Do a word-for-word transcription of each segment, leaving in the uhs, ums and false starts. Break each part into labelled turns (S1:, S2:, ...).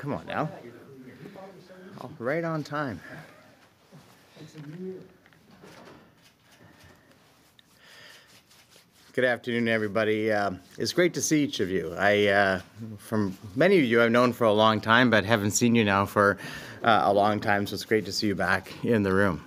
S1: come on now. Oh, right on time. Good afternoon, everybody. Uh, it's great to see each of you. I, uh, from many of you I've known for a long time, but haven't seen you now for uh, a long time, so it's great to see you back in the room.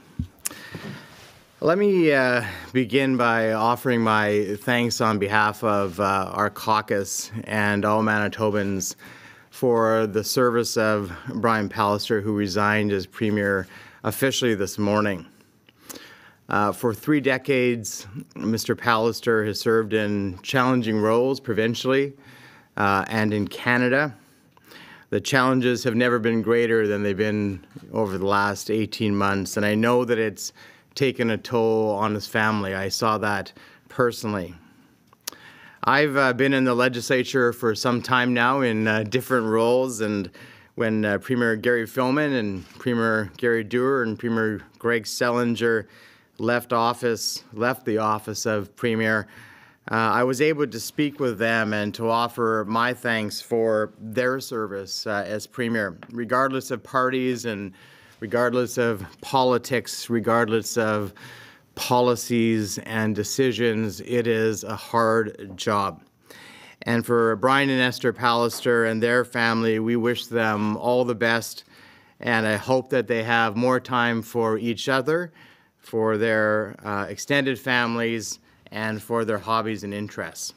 S1: Let me uh, begin by offering my thanks on behalf of uh, our caucus and all Manitobans for the service of Brian Pallister, who resigned as Premier officially this morning. Uh, for three decades, Mister Pallister has served in challenging roles provincially uh, and in Canada. The challenges have never been greater than they've been over the last eighteen months, and I know that it's taken a toll on his family. I saw that personally. I've uh, been in the legislature for some time now in uh, different roles, and when uh, Premier Gary Filmon and Premier Gary Dewar and Premier Greg Selinger left office, left the office of Premier, uh, I was able to speak with them and to offer my thanks for their service uh, as Premier, regardless of parties and regardless of politics, regardless of policies and decisions. It is a hard job. And for Brian and Esther Pallister and their family, we wish them all the best, and I hope that they have more time for each other, for their uh, extended families, and for their hobbies and interests.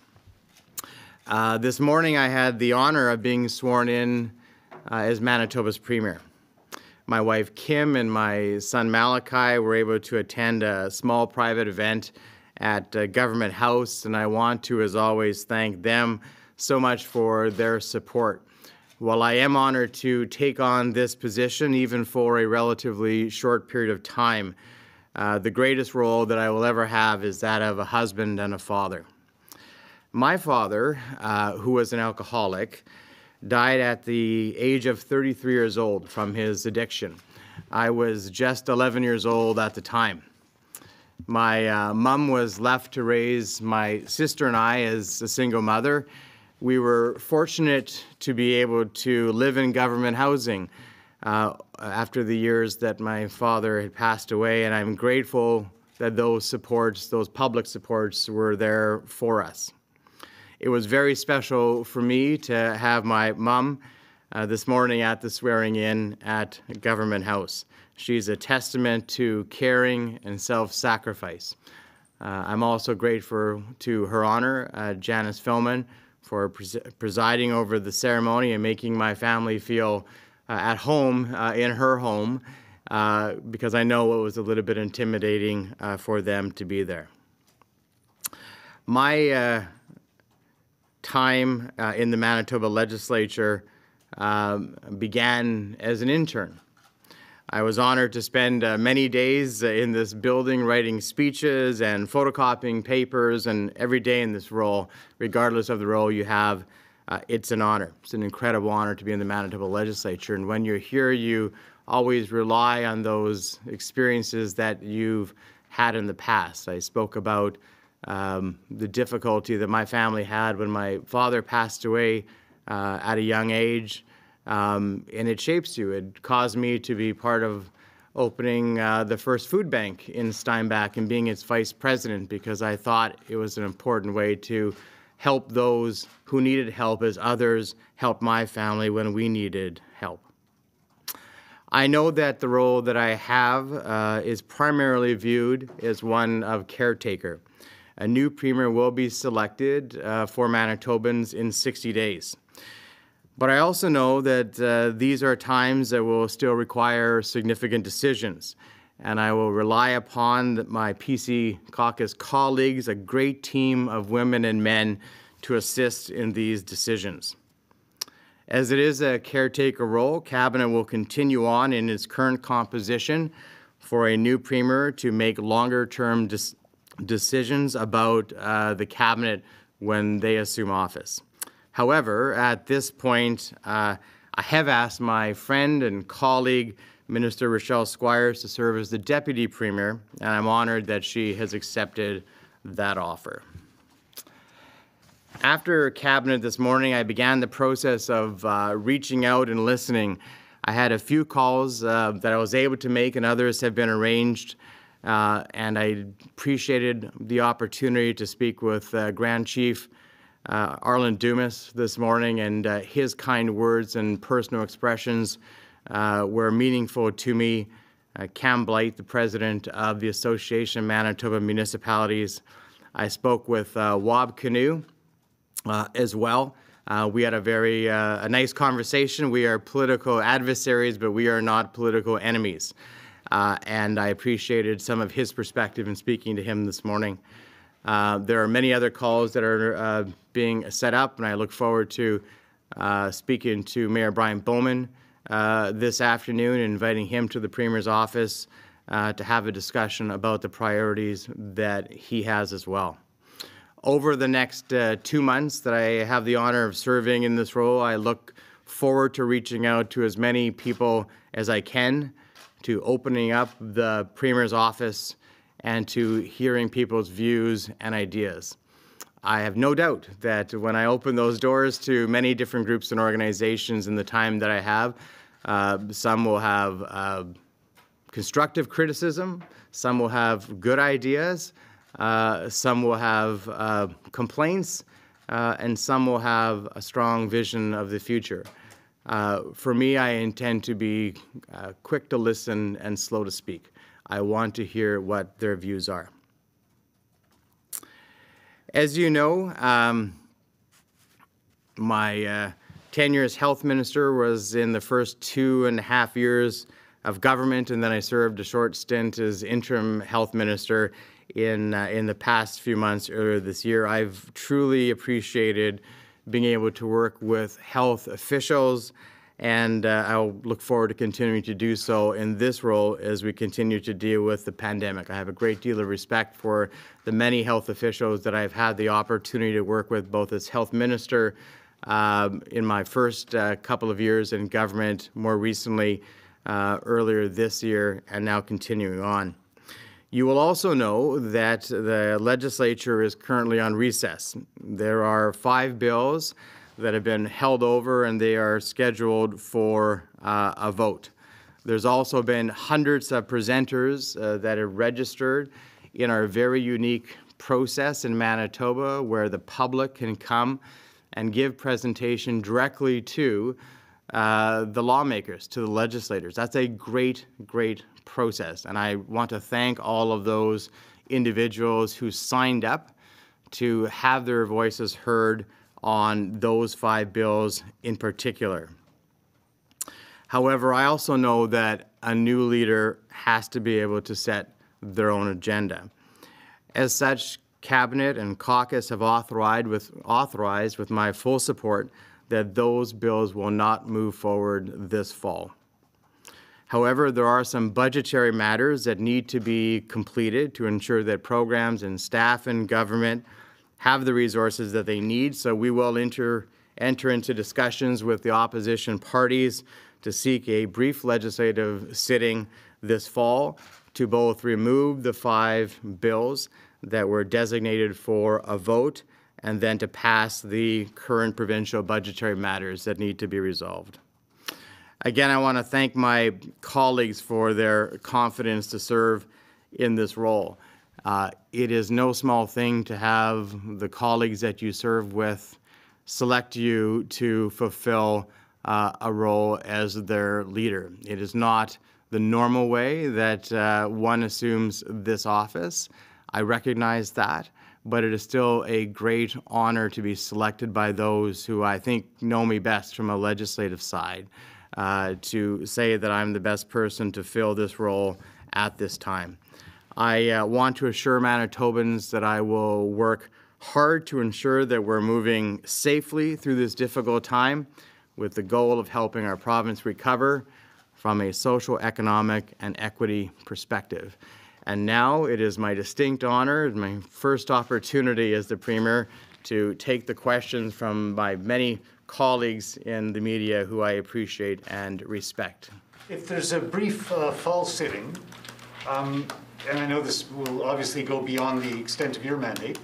S1: Uh, this morning I had the honor of being sworn in uh, as Manitoba's Premier. My wife Kim and my son Malachi were able to attend a small private event at uh, Government House, and I want to, as always, thank them so much for their support. While I am honored to take on this position, even for a relatively short period of time, Uh, the greatest role that I will ever have is that of a husband and a father. My father, uh, who was an alcoholic, died at the age of thirty-three years old from his addiction. I was just eleven years old at the time. My uh, mom was left to raise my sister and I as a single mother. We were fortunate to be able to live in government housing Uh, after the years that my father had passed away, and I'm grateful that those supports, those public supports, were there for us. It was very special for me to have my mom uh, this morning at the swearing-in at Government House. She's a testament to caring and self-sacrifice. Uh, I'm also grateful to Her Honor, uh, Janice Filmon, for pres presiding over the ceremony and making my family feel Uh, at home, uh, in her home, uh, because I know it was a little bit intimidating uh, for them to be there. My uh, time uh, in the Manitoba legislature um, began as an intern. I was honored to spend uh, many days uh, in this building writing speeches and photocopying papers, and every day in this role, regardless of the role you have, Uh, it's an honor. It's an incredible honor to be in the Manitoba legislature. And when you're here, you always rely on those experiences that you've had in the past. I spoke about um, the difficulty that my family had when my father passed away uh, at a young age, um, and it shapes you. It caused me to be part of opening uh, the first food bank in Steinbach and being its vice president, because I thought it was an important way to help those who needed help as others helped my family when we needed help. I know that the role that I have uh, is primarily viewed as one of caretaker. A new premier will be selected uh, for Manitobans in sixty days. But I also know that uh, these are times that will still require significant decisions, and I will rely upon my P C caucus colleagues, a great team of women and men, to assist in these decisions. As it is a caretaker role, Cabinet will continue on in its current composition for a new Premier to make longer-term des decisions about uh, the Cabinet when they assume office. However, at this point, uh, I have asked my friend and colleague, Minister Rochelle Squires, to serve as the Deputy Premier, and I'm honored that she has accepted that offer. After Cabinet this morning, I began the process of uh, reaching out and listening. I had a few calls uh, that I was able to make, and others have been arranged. Uh, and I appreciated the opportunity to speak with uh, Grand Chief uh, Arlen Dumas this morning, and uh, his kind words and personal expressions uh, were meaningful to me. Uh, Cam Blight, the president of the Association of Manitoba Municipalities. I spoke with uh, Wab Canoe uh, as well. Uh, we had a very uh, a nice conversation. We are political adversaries, but we are not political enemies. Uh, and I appreciated some of his perspective in speaking to him this morning. Uh, there are many other calls that are uh, being set up, and I look forward to uh, speaking to Mayor Brian Bowman uh, this afternoon and inviting him to the Premier's office uh, to have a discussion about the priorities that he has as well. Over the next uh, two months that I have the honor of serving in this role, I look forward to reaching out to as many people as I can, to opening up the Premier's office and to hearing people's views and ideas. I have no doubt that when I open those doors to many different groups and organizations in the time that I have, uh, some will have uh, constructive criticism, some will have good ideas, uh, some will have uh, complaints, uh, and some will have a strong vision of the future. Uh, for me, I intend to be uh, quick to listen and slow to speak. I want to hear what their views are. As you know, um, my uh, tenure as health minister was in the first two and a half years of government, and then I served a short stint as interim health minister in, uh, in the past few months earlier this year. I've truly appreciated being able to work with health officials, and uh, I'll look forward to continuing to do so in this role as we continue to deal with the pandemic. I have a great deal of respect for the many health officials that I've had the opportunity to work with, both as health minister um, in my first uh, couple of years in government, more recently uh, earlier this year, and now continuing on. You will also know that the legislature is currently on recess. There are five bills that have been held over, and they are scheduled for uh, a vote. There's also been hundreds of presenters uh, that are registered in our very unique process in Manitoba, where the public can come and give presentation directly to uh, the lawmakers, to the legislators. That's a great, great process, and I want to thank all of those individuals who signed up to have their voices heard on those five bills in particular. However, I also know that a new leader has to be able to set their own agenda. As such, Cabinet and caucus have authorized with, authorized with my full support that those bills will not move forward this fall. However, there are some budgetary matters that need to be completed to ensure that programs and staff in government have the resources that they need, so we will enter, enter into discussions with the opposition parties to seek a brief legislative sitting this fall to both remove the five bills that were designated for a vote and then to pass the current provincial budgetary matters that need to be resolved. Again, I want to thank my colleagues for their confidence to serve in this role. Uh, it is no small thing to have the colleagues that you serve with select you to fulfill uh, a role as their leader. It is not the normal way that uh, one assumes this office. I recognize that, but it is still a great honor to be selected by those who I think know me best from a legislative side, uh, to say that I'm the best person to fill this role at this time. I uh, want to assure Manitobans that I will work hard to ensure that we're moving safely through this difficult time with the goal of helping our province recover from a social, economic, and equity perspective. And now it is my distinct honor, my first opportunity as the Premier, to take the questions from my many colleagues in the media who I appreciate and respect.
S2: If there's a brief uh, fall sitting, um, and I know this will obviously go beyond the extent of your mandate,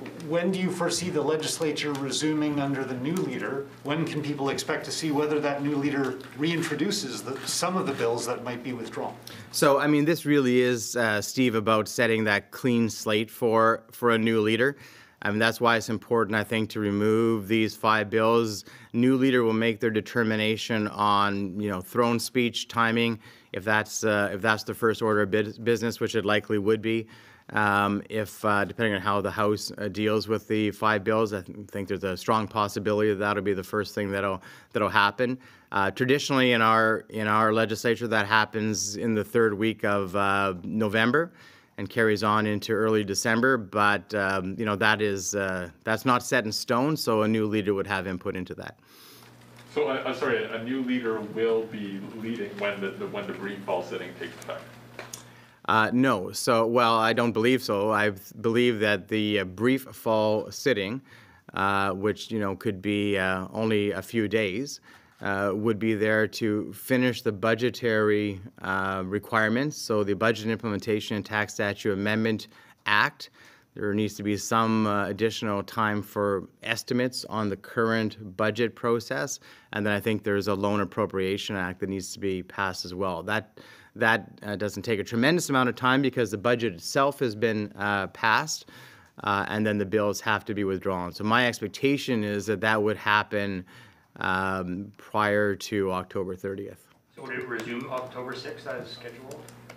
S2: when do you foresee the legislature resuming under the new leader? When can people expect to see whether that new leader reintroduces the, some of the bills that might be withdrawn?
S1: So, I mean, this really is, uh, Steve, about setting that clean slate for, for a new leader. I mean, that's why it's important, I think, to remove these five bills. New leader will make their determination on, you know, throne speech, timing, if that's, uh, if that's the first order of business, which it likely would be. Um, if, uh, depending on how the House uh, deals with the five bills, I th think there's a strong possibility that that'll be the first thing that'll that'll happen. Uh, traditionally, in our in our legislature, that happens in the third week of uh, November, and carries on into early December. But um, you know, that is uh, that's not set in stone. So a new leader would have input into that.
S3: So uh, I'm sorry, a new leader will be leading when the, the when the brief fall sitting takes effect.
S1: Uh, no. So, well, I don't believe so. I believe that the uh, brief fall sitting, uh, which, you know, could be uh, only a few days, uh, would be there to finish the budgetary uh, requirements. So the Budget Implementation and Tax Statute Amendment Act, there needs to be some uh, additional time for estimates on the current budget process. And then I think there's a Loan Appropriation Act that needs to be passed as well. That That uh, doesn't take a tremendous amount of time because the budget itself has been uh, passed, uh, and then the bills have to be withdrawn. So my expectation is that that would happen um, prior to October thirtieth.
S4: So would it resume October sixth as scheduled?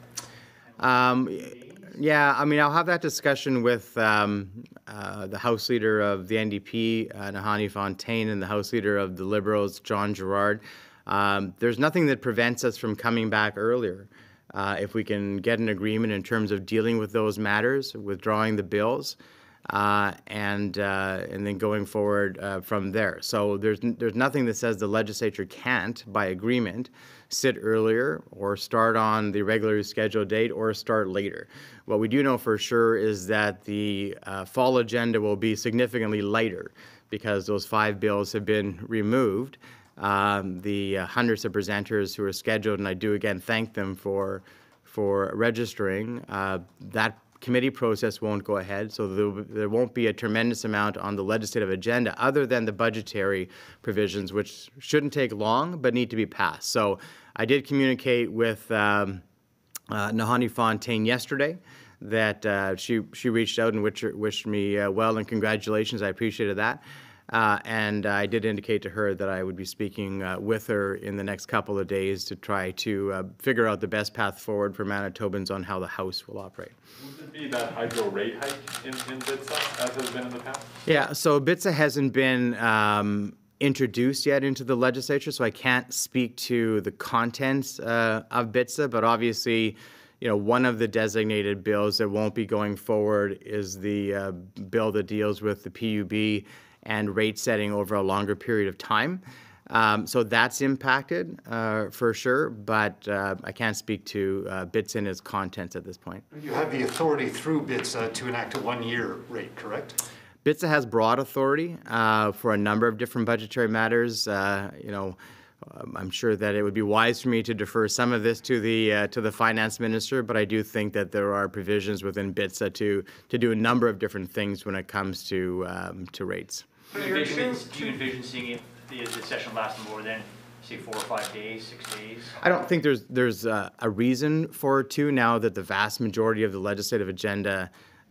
S1: Um, yeah, I mean, I'll have that discussion with um, uh, the House Leader of the N D P, uh, Nahanni Fontaine, and the House Leader of the Liberals, John Gerard. Um, there's nothing that prevents us from coming back earlier. Uh, if we can get an agreement in terms of dealing with those matters, withdrawing the bills, uh, and uh, and then going forward uh, from there. So there's there's nothing that says the legislature can't, by agreement, sit earlier or start on the regularly scheduled date or start later. What we do know for sure is that the uh, fall agenda will be significantly lighter because those five bills have been removed. Um, the uh, hundreds of presenters who are scheduled, and I do again thank them for for registering. Uh, that committee process won't go ahead, so there, there won't be a tremendous amount on the legislative agenda other than the budgetary provisions, which shouldn't take long but need to be passed. So I did communicate with um, uh, Nahanni Fontaine yesterday that uh, she she reached out and wished, wished me uh, well and congratulations. I appreciated that. Uh, and I did indicate to her that I would be speaking uh, with her in the next couple of days to try to uh, figure out the best path forward for Manitobans on how the House will operate.
S3: Would it be that hydro rate hike in, in B I T S A as has been in the past?
S1: Yeah, so B I T S A hasn't been um, introduced yet into the legislature, so I can't speak to the contents uh, of B I T S A, but obviously, you know, one of the designated bills that won't be going forward is the uh, bill that deals with the P U B and rate setting over a longer period of time. Um, so that's impacted uh, for sure, but uh, I can't speak to uh, B I T S A and its contents at this point.
S2: You have the authority through B I T S A to enact a one-year rate, correct?
S1: B I T S A has broad authority uh, for a number of different budgetary matters. Uh, you know, um, I'm sure that it would be wise for me to defer some of this to the uh, to the finance minister, but I do think that there are provisions within B I T S A to to do a number of different things when it comes to um, to rates.
S4: Do you envision, do you envision seeing it, the, the session lasting more than, say, four or five days, six days?
S1: I don't think there's there's a, a reason for it to, now that the vast majority of the legislative agenda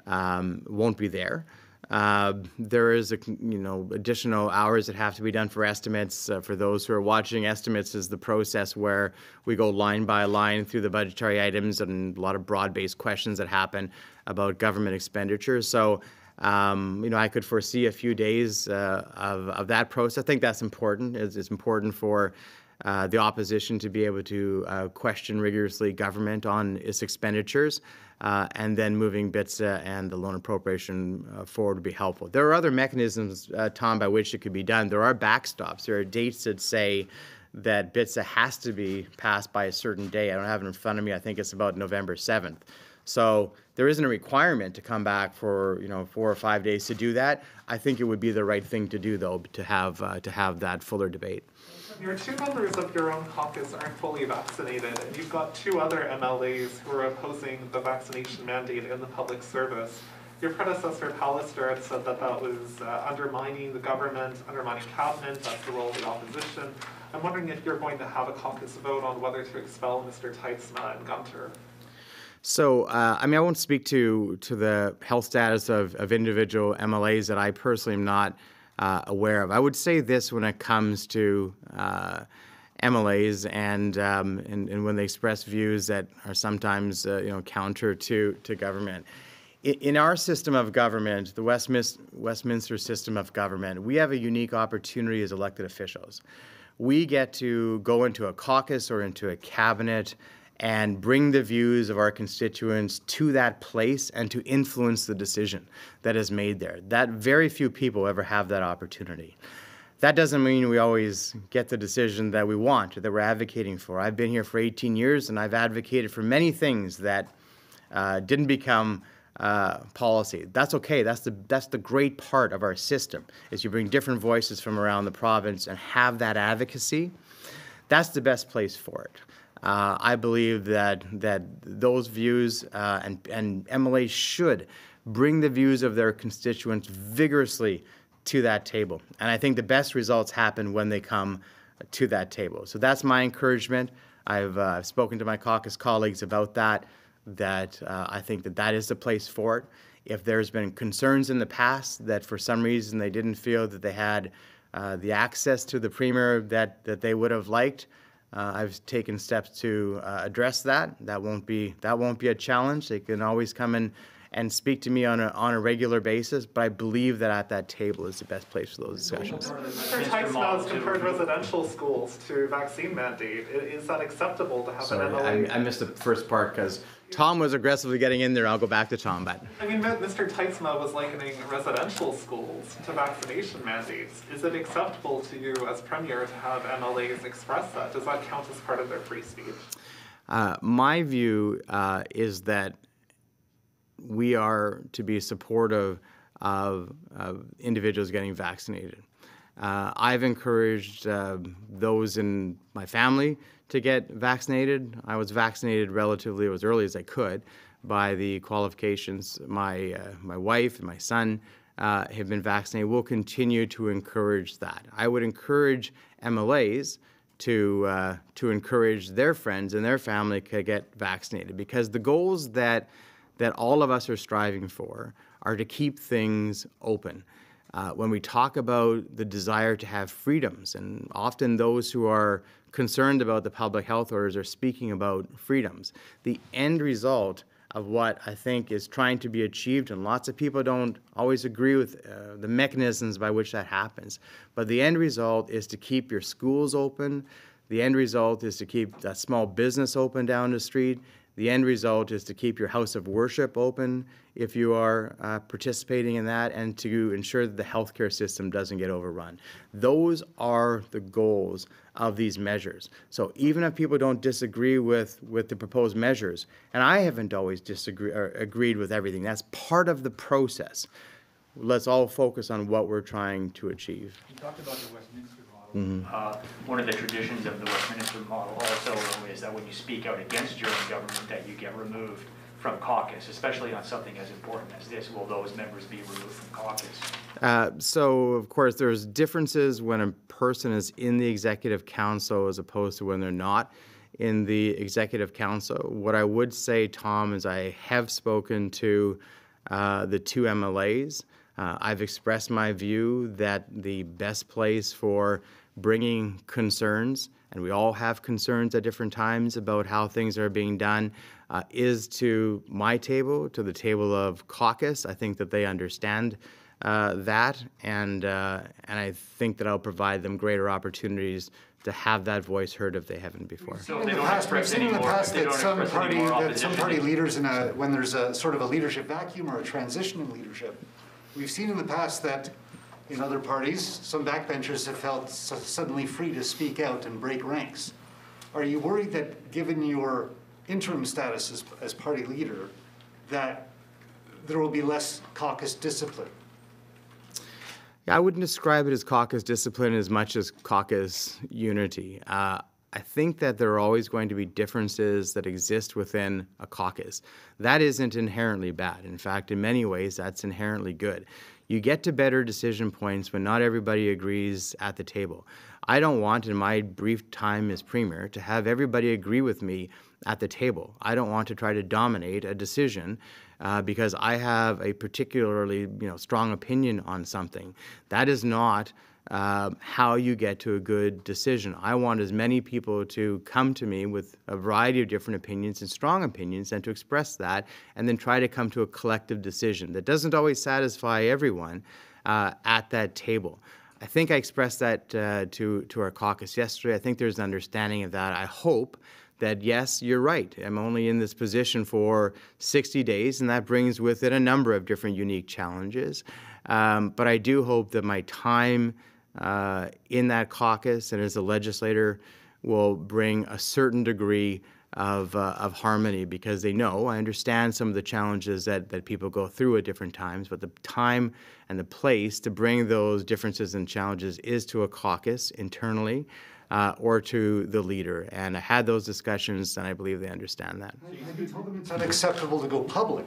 S1: um, won't be there. Uh, there is a, you know, additional hours that have to be done for estimates. Uh, for those who are watching, estimates is the process where we go line by line through the budgetary items and a lot of broad-based questions that happen about government expenditures. So. Um, you know, I could foresee a few days uh, of, of that process. I think that's important. It's, it's important for uh, the opposition to be able to uh, question rigorously government on its expenditures, uh, and then moving B I T S A and the loan appropriation uh, forward would be helpful. There are other mechanisms, uh, Tom, by which it could be done. There are backstops. There are dates that say that B I T S A has to be passed by a certain day. I don't have it in front of me. I think it's about November seventh. So there isn't a requirement to come back for, you know, four or five days to do that. I think it would be the right thing to do, though, to have uh, to have that fuller debate.
S5: Your two members of your own caucus aren't fully vaccinated, and you've got two other M L As who are opposing the vaccination mandate in the public service. Your predecessor, Pallister, had said that that was uh, undermining the government, undermining cabinet, that's the role of the opposition. I'm wondering if you're going to have a caucus vote on whether to expel Mister Teitzma and Gunter.
S1: So, uh, I mean, I won't speak to to the health status of, of individual M L As that I personally am not uh, aware of. I would say this when it comes to uh, M L As and, um, and and when they express views that are sometimes uh, you know counter to to government. In, in our system of government, the Westminster, Westminster system of government, we have a unique opportunity as elected officials. We get to go into a caucus or into a cabinet and bring the views of our constituents to that place and to influence the decision that is made there. That very few people ever have that opportunity. That doesn't mean we always get the decision that we want or that we're advocating for. I've been here for eighteen years and I've advocated for many things that uh, didn't become uh, policy. That's okay. That's the, that's the great part of our system, is you bring different voices from around the province and have that advocacy. That's the best place for it. Uh, I believe that that those views uh, and, and M L As should bring the views of their constituents vigorously to that table. And I think the best results happen when they come to that table. So that's my encouragement. I've uh, spoken to my caucus colleagues about that, that uh, I think that that is the place for it. If there's been concerns in the past that for some reason they didn't feel that they had uh, the access to the Premier that, that they would have liked, Uh, I've taken steps to uh, address that. That won't be that won't be a challenge. They can always come in and speak to me on a on a regular basis. But I believe that at that table is the best place for those discussions.
S5: Mister Teitzma has compared residential schools to vaccine mandate. Is that acceptable to have
S1: Sorry,
S5: an M L A?
S1: I, I missed the first part because Tom was aggressively getting in there. I'll go back to Tom, but
S5: I mean, Mister Teitzma was likening residential schools to vaccination mandates. Is it acceptable to you as Premier to have M L As express that? Does that count as part of their free speech?
S1: Uh, my view uh, is that we are to be supportive of, of individuals getting vaccinated. Uh, I've encouraged uh, those in my family to get vaccinated. I was vaccinated relatively as early as I could by the qualifications. My, uh, my wife and my son uh, have been vaccinated. We'll continue to encourage that. I would encourage M L As to, uh, to encourage their friends and their family to get vaccinated, because the goals that, that all of us are striving for are to keep things open. Uh, when we talk about the desire to have freedoms, and often those who are concerned about the public health orders are speaking about freedoms, the end result of what I think is trying to be achieved, and lots of people don't always agree with uh, the mechanisms by which that happens, but the end result is to keep your schools open. The end result is to keep that small business open down the street. The end result is to keep your house of worship open if you are uh, participating in that, and to ensure that the healthcare system doesn't get overrun. Those are the goals of these measures. So even if people don't disagree with, with the proposed measures, and I haven't always disagree, or agreed with everything, that's part of the process. Let's all focus on what we're trying to achieve.
S6: You talked about the Westminster model.
S1: Mm-hmm.
S4: Uh, One of the traditions of the Westminster model also is that when you speak out against your own government, that you get removed from caucus, especially on something as important as this. Will those members be removed from caucus?
S1: Uh, so, of course, there's differences when a person is in the Executive Council as opposed to when they're not in the Executive Council. What I would say, Tom, is I have spoken to uh, the two M L As. Uh, I've expressed my view that the best place for bringing concerns, and we all have concerns at different times about how things are being done, uh, is to my table, to the table of caucus. I think that they understand uh, that, and uh, and I think that I'll provide them greater opportunities to have that voice heard if they haven't before.
S4: So
S2: In
S4: they
S2: the
S4: don't
S2: past, we've
S4: express
S2: seen
S4: any
S2: in the
S4: more,
S2: past
S4: they
S2: that
S4: don't
S2: some
S4: express any
S2: party,
S4: more
S2: that some
S4: opposition.
S2: party leaders in a, when there's a sort of a leadership vacuum or a transition in leadership, we've seen in the past that in other parties, some backbenchers have felt su- suddenly free to speak out and break ranks. Are you worried that, given your interim status as, as party leader, that there will be less caucus discipline?
S1: I wouldn't describe it as caucus discipline as much as caucus unity. Uh, I think that there are always going to be differences that exist within a caucus. That isn't inherently bad. In fact, in many ways, that's inherently good. You get to better decision points when not everybody agrees at the table. I don't want, in my brief time as Premier, to have everybody agree with me at the table. I don't want to try to dominate a decision uh, because I have a particularly you know, strong opinion on something. That is not uh, how you get to a good decision. I want as many people to come to me with a variety of different opinions and strong opinions and to express that and then try to come to a collective decision that doesn't always satisfy everyone uh, at that table. I think I expressed that uh, to, to our caucus yesterday. I think there's an understanding of that. I hope that, yes, you're right. I'm only in this position for sixty days, and that brings with it a number of different unique challenges. Um, but I do hope that my time uh, in that caucus and as a legislator will bring a certain degree of, uh, of harmony, because they know, I understand some of the challenges that, that people go through at different times, but the time and the place to bring those differences and challenges is to a caucus internally uh, or to the leader. And I had those discussions, and I believe they understand that.
S2: Have you told them it's unacceptable to go public?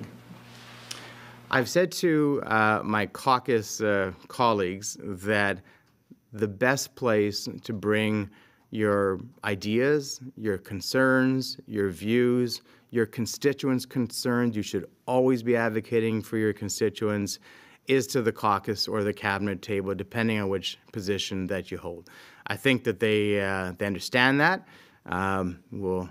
S1: I've said to uh, my caucus uh, colleagues that the best place to bring your ideas, your concerns, your views, your constituents' concerns, you should always be advocating for your constituents, is to the caucus or the cabinet table, depending on which position that you hold. I think that they, uh, they understand that. Um, we'll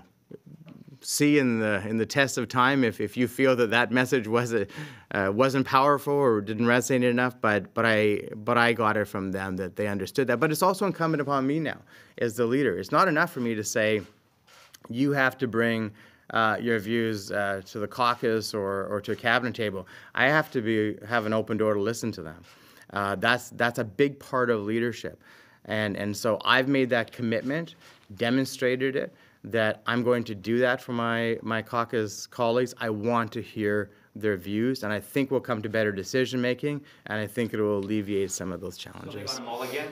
S1: see in the in the test of time if, if you feel that that message wasn't uh, wasn't powerful or didn't resonate enough. But but I but I got it from them that they understood that. But it's also incumbent upon me now as the leader. It's not enough for me to say you have to bring uh, your views uh, to the caucus or or to a cabinet table. I have to be have an open door to listen to them. Uh, that's that's a big part of leadership, and and so I've made that commitment, demonstrated it, that I'm going to do that for my, my caucus colleagues. I want to hear their views, and I think we'll come to better decision-making, and I think it will alleviate some of those challenges.
S4: So all again?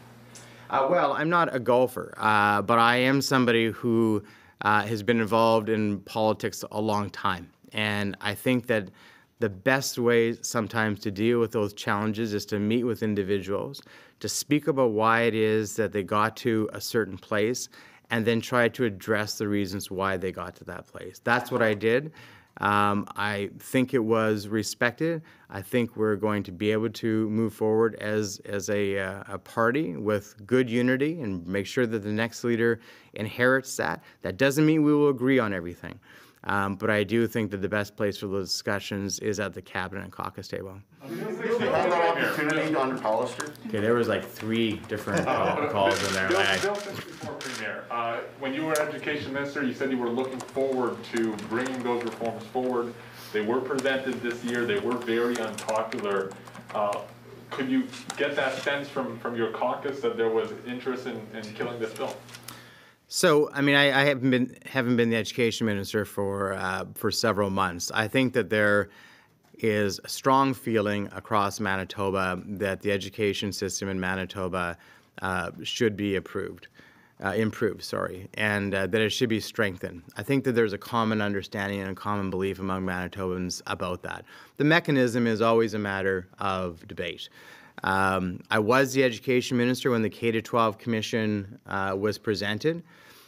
S1: Uh, well, I'm not a golfer, uh, but I am somebody who uh, has been involved in politics a long time, and I think that the best way sometimes to deal with those challenges is to meet with individuals, to speak about why it is that they got to a certain place, and then try to address the reasons why they got to that place. That's what I did. Um, I think it was respected. I think we're going to be able to move forward as, as a, uh, a party with good unity and make sure that the next leader inherits that. That doesn't mean we will agree on everything. Um, but I do think that the best place for those discussions is at the cabinet and caucus table.
S6: Did you have that opportunity under Hollister?
S1: Okay, there was like three different uh, calls in there.
S3: Bill,
S1: I,
S3: Bill, since before Premier, uh, when you were Education Minister, you said you were looking forward to bringing those reforms forward. They were presented this year. They were very unpopular. Uh, could you get that sense from, from your caucus that there was interest in, in killing this bill?
S1: So, I mean, I, I haven't been haven't been the education minister for uh, for several months. I think that there is a strong feeling across Manitoba that the education system in Manitoba uh, should be approved, uh, improved, sorry, and uh, that it should be strengthened. I think that there's a common understanding and a common belief among Manitobans about that. The mechanism is always a matter of debate. Um, I was the education minister when the K to twelve Commission uh, was presented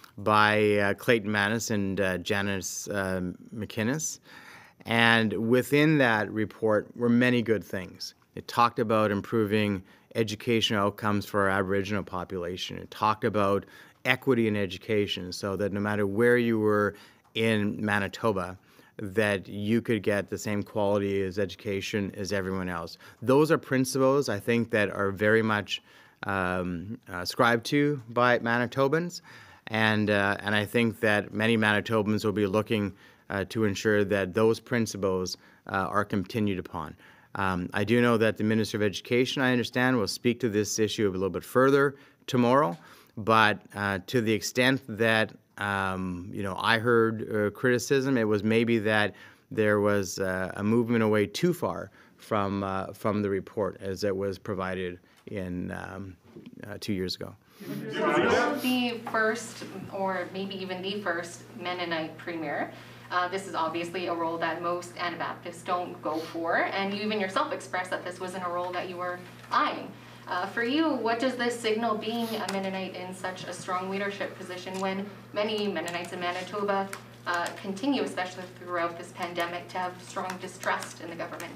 S1: by uh, Clayton Manis and uh, Janice uh, McInnes. And within that report were many good things. It talked about improving educational outcomes for our Aboriginal population. It talked about equity in education so that no matter where you were in Manitoba, that you could get the same quality as education as everyone else. Those are principles, I think, that are very much um, ascribed to by Manitobans, and uh, and I think that many Manitobans will be looking uh, to ensure that those principles uh, are continued upon. Um, I do know that the Minister of Education, I understand, will speak to this issue a little bit further tomorrow, but uh, to the extent that Um, you know, I heard uh, criticism. It was maybe that there was uh, a movement away too far from uh, from the report as it was provided in um, uh, two years ago.
S7: The first, or maybe even the first Mennonite premier. Uh, this is obviously a role that most Anabaptists don't go for, and you even yourself expressed that this wasn't a role that you were eyeing. Uh, for you, what does this signal being a Mennonite in such a strong leadership position when many Mennonites in Manitoba uh, continue, especially throughout this pandemic, to have strong distrust in the government?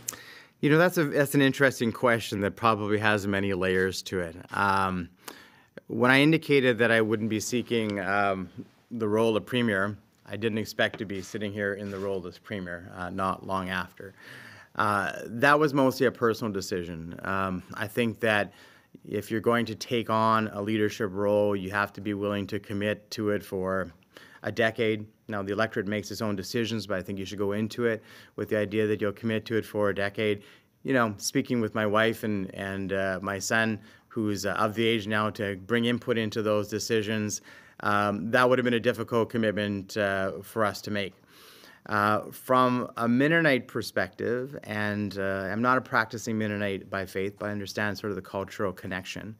S1: You know, that's a that's an interesting question that probably has many layers to it. Um, when I indicated that I wouldn't be seeking um, the role of premier, I didn't expect to be sitting here in the role as premier uh, not long after. Uh, that was mostly a personal decision. Um, I think that if you're going to take on a leadership role, you have to be willing to commit to it for a decade. Now, the electorate makes its own decisions, but I think you should go into it with the idea that you'll commit to it for a decade. You know, speaking with my wife and, and uh, my son, who's uh, of the age now to bring input into those decisions, um, that would have been a difficult commitment uh, for us to make. Uh, from a Mennonite perspective, and uh, I'm not a practicing Mennonite by faith, but I understand sort of the cultural connection,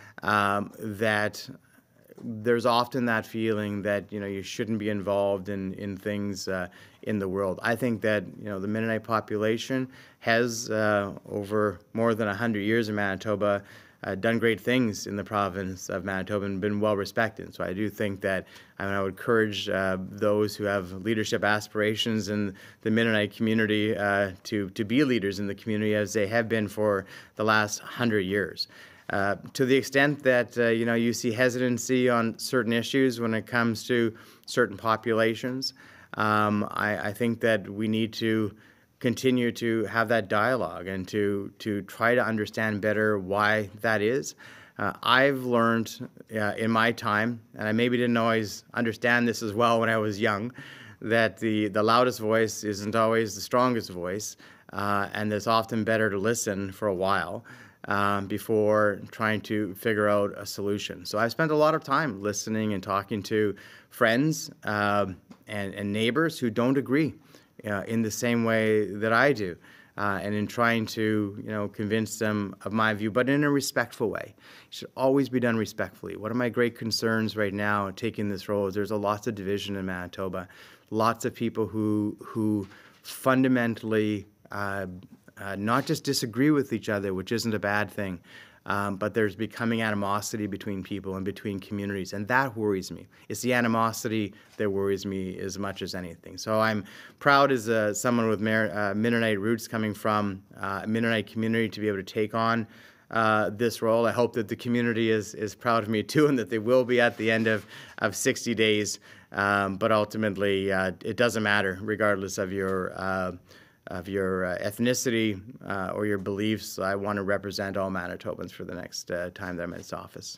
S1: um, that there's often that feeling that, you know, you shouldn't be involved in, in things uh, in the world. I think that, you know, the Mennonite population has, uh, over more than one hundred years in Manitoba, Uh, done great things in the province of Manitoba and been well respected. So I do think that I, mean, I would encourage uh, those who have leadership aspirations in the Mennonite community uh, to, to be leaders in the community as they have been for the last hundred years. Uh, to the extent that uh, you know, you see hesitancy on certain issues when it comes to certain populations, um, I, I think that we need to continue to have that dialogue and to to try to understand better why that is. Uh, I've learned uh, in my time, and I maybe didn't always understand this as well when I was young, that the, the loudest voice isn't always the strongest voice, uh, and it's often better to listen for a while um, before trying to figure out a solution. So I've spent a lot of time listening and talking to friends um, and, and neighbors who don't agree Uh, in the same way that I do, uh, and in trying to, you know, convince them of my view, but in a respectful way. It should always be done respectfully. One of my great concerns right now taking this role is there's a lots of division in Manitoba, lots of people who who fundamentally uh, uh, not just disagree with each other, which isn't a bad thing, Um, but there's becoming animosity between people and between communities, and that worries me. It's the animosity that worries me as much as anything. So I'm proud as uh, someone with Mer uh, Mennonite roots coming from uh, a Mennonite community to be able to take on uh, this role. I hope that the community is, is proud of me too, and that they will be at the end of, of sixty days. Um, but ultimately, uh, it doesn't matter, regardless of your uh, of your uh, ethnicity uh, or your beliefs. I want to represent all Manitobans for the next uh, time that I'm in this office.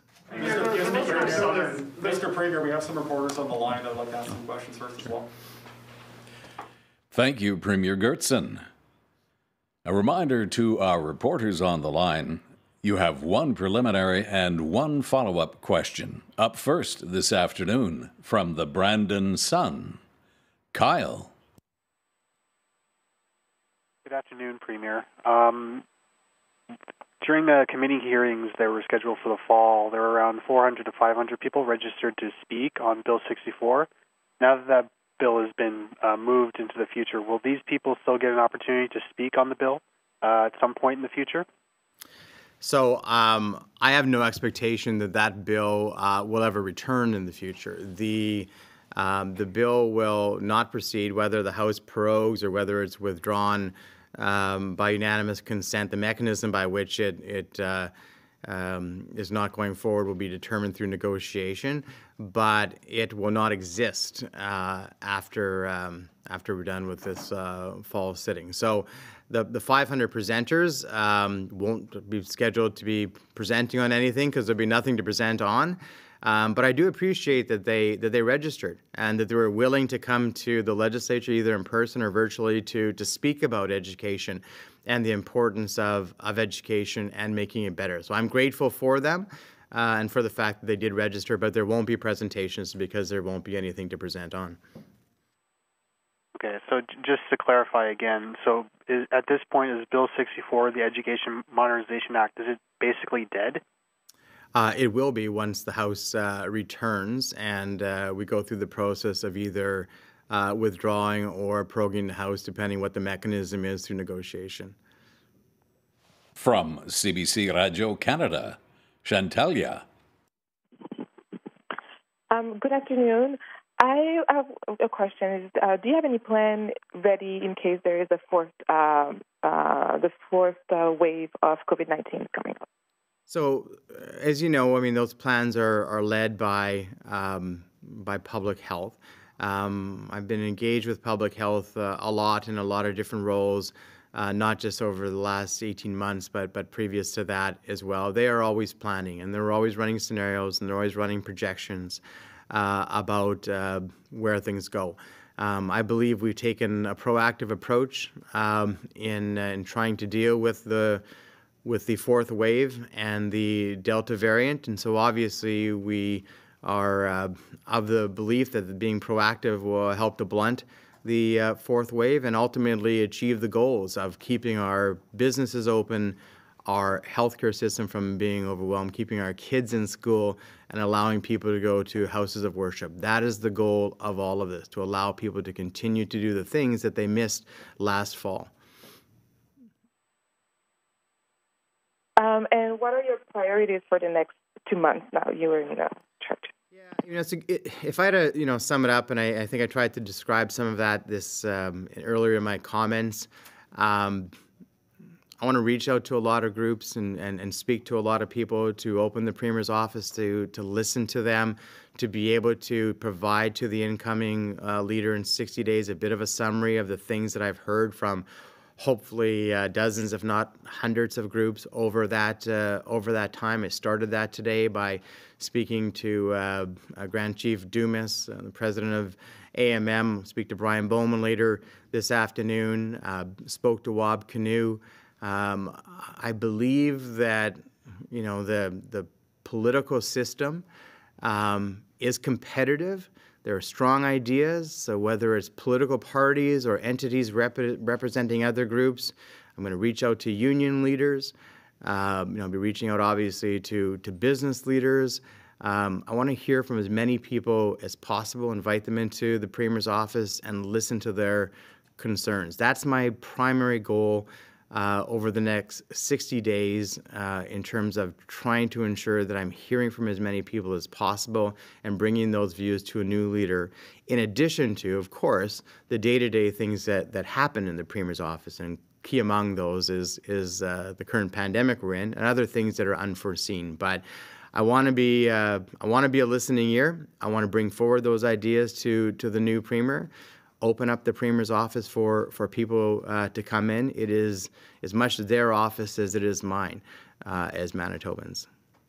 S8: Mister Premier, we have some reporters on the line that would like to ask some questions first as well.
S9: Thank you, Premier Goertzen. A reminder to our reporters on the line, you have one preliminary and one follow-up question. Up first this afternoon from the Brandon Sun, Kyle.
S10: Good afternoon, Premier. Um, during the committee hearings that were scheduled for the fall, there were around four hundred to five hundred people registered to speak on Bill sixty-four. Now that that bill has been uh, moved into the future, will these people still get an opportunity to speak on the bill uh, at some point in the future?
S1: So um, I have no expectation that that bill uh, will ever return in the future. The um, the bill will not proceed, whether the House prorogues or whether it's withdrawn um, by unanimous consent. The mechanism by which it, it uh, um, is not going forward will be determined through negotiation, but it will not exist uh, after um, after we're done with this uh, fall sitting. So the the five hundred presenters um, won't be scheduled to be presenting on anything because there'll be nothing to present on. Um, but I do appreciate that they that they registered and that they were willing to come to the legislature either in person or virtually to to speak about education and the importance of, of education and making it better. So I'm grateful for them uh, and for the fact that they did register, but there won't be presentations because there won't be anything to present on.
S10: Okay, so just to clarify again, so is, at this point, is Bill sixty-four, the Education Modernization Act, is it basically dead?
S1: Uh, it will be once the House uh, returns and uh, we go through the process of either uh, withdrawing or proroguing the House, depending what the mechanism is through negotiation.
S9: From C B C Radio Canada, Chantalia.
S11: Um, good afternoon. I have a question. Is, uh, do you have any plan ready in case there is a fourth, uh, uh, the fourth uh, wave of COVID nineteen coming up?
S1: So, uh, as you know, I mean, those plans are, are led by um, by public health. Um, I've been engaged with public health uh, a lot in a lot of different roles, uh, not just over the last eighteen months, but but previous to that as well. They are always planning, and they're always running scenarios, and they're always running projections uh, about uh, where things go. Um, I believe we've taken a proactive approach um, in uh, in trying to deal with the with the fourth wave and the Delta variant, and so obviously we are uh, of the belief that being proactive will help to blunt the uh, fourth wave and ultimately achieve the goals of keeping our businesses open, our healthcare system from being overwhelmed, keeping our kids in school, and allowing people to go to houses of worship. That is the goal of all of this, to allow people to continue to do the things that they missed last fall.
S11: Um, and what are your priorities for the next two months now you're in the church?
S1: Yeah, you know, it's a, it, if I had to, you know, sum it up, and I, I think I tried to describe some of that this um, earlier in my comments, um, I want to reach out to a lot of groups and, and, and speak to a lot of people, to open the Premier's office, to, to listen to them, to be able to provide to the incoming uh, leader in sixty days a bit of a summary of the things that I've heard from hopefully uh, dozens, if not hundreds of groups over that uh, over that time. I started that today by speaking to uh, uh, Grand Chief Dumas, uh, the president of A M M, speak to Brian Bowman later this afternoon, uh, spoke to Wab Canoe. Um, I believe that, you know, the, the political system um, is competitive. There are strong ideas, so whether it's political parties or entities rep representing other groups, I'm going to reach out to union leaders. Um, you know, I'll be reaching out obviously to, to business leaders. Um, I want to hear from as many people as possible, invite them into the Premier's office and listen to their concerns. That's my primary goal Uh, over the next sixty days uh, in terms of trying to ensure that I'm hearing from as many people as possible and bringing those views to a new leader, in addition to, of course, the day-to-day things that, that happen in the Premier's office. And key among those is, is uh, the current pandemic we're in and other things that are unforeseen. But I want to be uh, I want to be a listening ear. I want to bring forward those ideas to, to the new Premier. Open up the Premier's office for, for people uh, to come in. It is as much their office as it is mine uh, as Manitobans.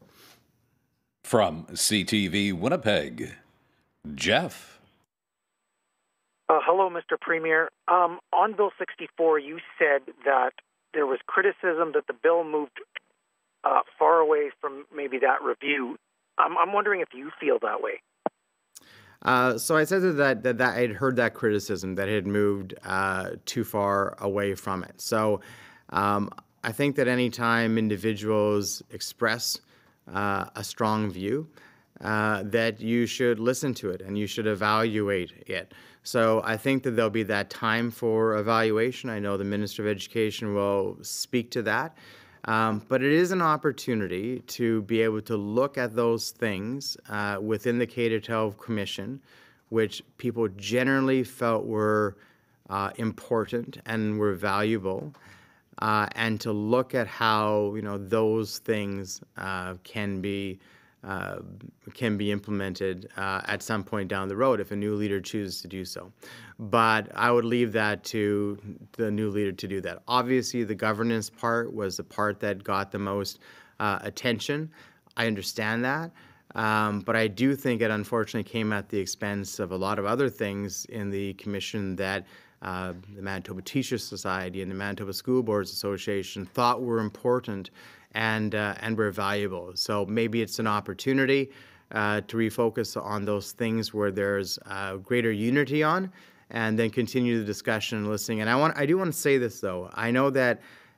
S9: From C T V Winnipeg, Jeff.
S12: Uh, hello, Mister Premier. Um, on Bill sixty-four, you said that there was criticism that the bill moved uh, far away from maybe that review. I'm, I'm wondering if you feel that way.
S1: Uh, so I said that, that, that I had heard that criticism, that it had moved uh, too far away from it. So um, I think that any time individuals express uh, a strong view, uh, that you should listen to it and you should evaluate it. So I think that there'll be that time for evaluation. I know the Minister of Education will speak to that. Um, but it is an opportunity to be able to look at those things uh, within the K to twelve Commission, which people generally felt were uh, important and were valuable, uh, and to look at how, you know, those things uh, can be uh, can be implemented uh, at some point down the road if a new leader chooses to do so. But I would leave that to the new leader to do that. Obviously, the governance part was the part that got the most uh, attention. I understand that. Um, but I do think it unfortunately came at the expense of a lot of other things in the commission that uh, the Manitoba Teachers Society and the Manitoba School Boards Association thought were important and uh, and were valuable. So maybe it's an opportunity uh, to refocus on those things where there's uh, greater unity on, and then continue the discussion and listening. And I want I do want to say this though. I know that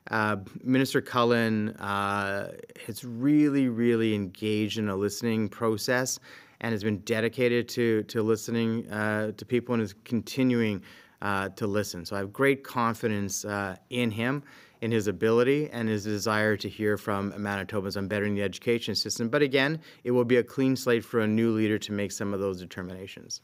S1: Uh, Minister Cullen uh, has really, really engaged in a listening process and has been dedicated to, to listening uh, to people and is continuing uh, to listen. So I have great confidence uh, in him, in his ability and his desire to hear from Manitobans on bettering the education system. But again, it will be a clean slate for a new leader to make some of those determinations.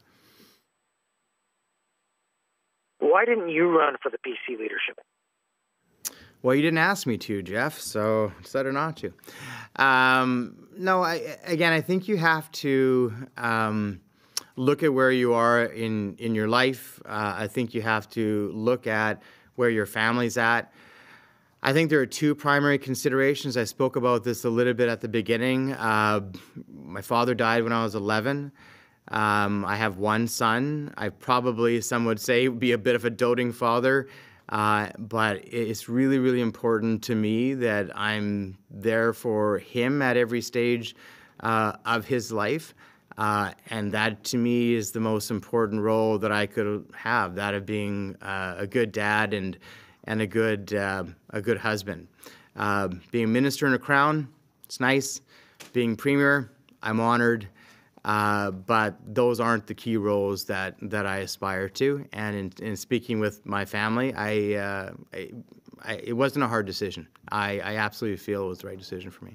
S12: Why didn't you run for the P C leadership?
S1: Well, you didn't ask me to, Jeff, so decided not to. Um, no, I, again, I think you have to um, look at where you are in, in your life. Uh, I think you have to look at where your family's at. I think there are two primary considerations. I spoke about this a little bit at the beginning. Uh, my father died when I was eleven. Um, I have one son. I probably, some would say, be a bit of a doting father. Uh, but it's really, really important to me that I'm there for him at every stage uh, of his life. Uh, and that, to me, is the most important role that I could have, that of being uh, a good dad and and a good uh, a good husband. Uh, being minister in a crown, it's nice. Being premier, I'm honored. Uh, but those aren't the key roles that, that I aspire to. And in, in speaking with my family, I, uh, I, I, it wasn't a hard decision. I, I absolutely feel it was the right decision for me.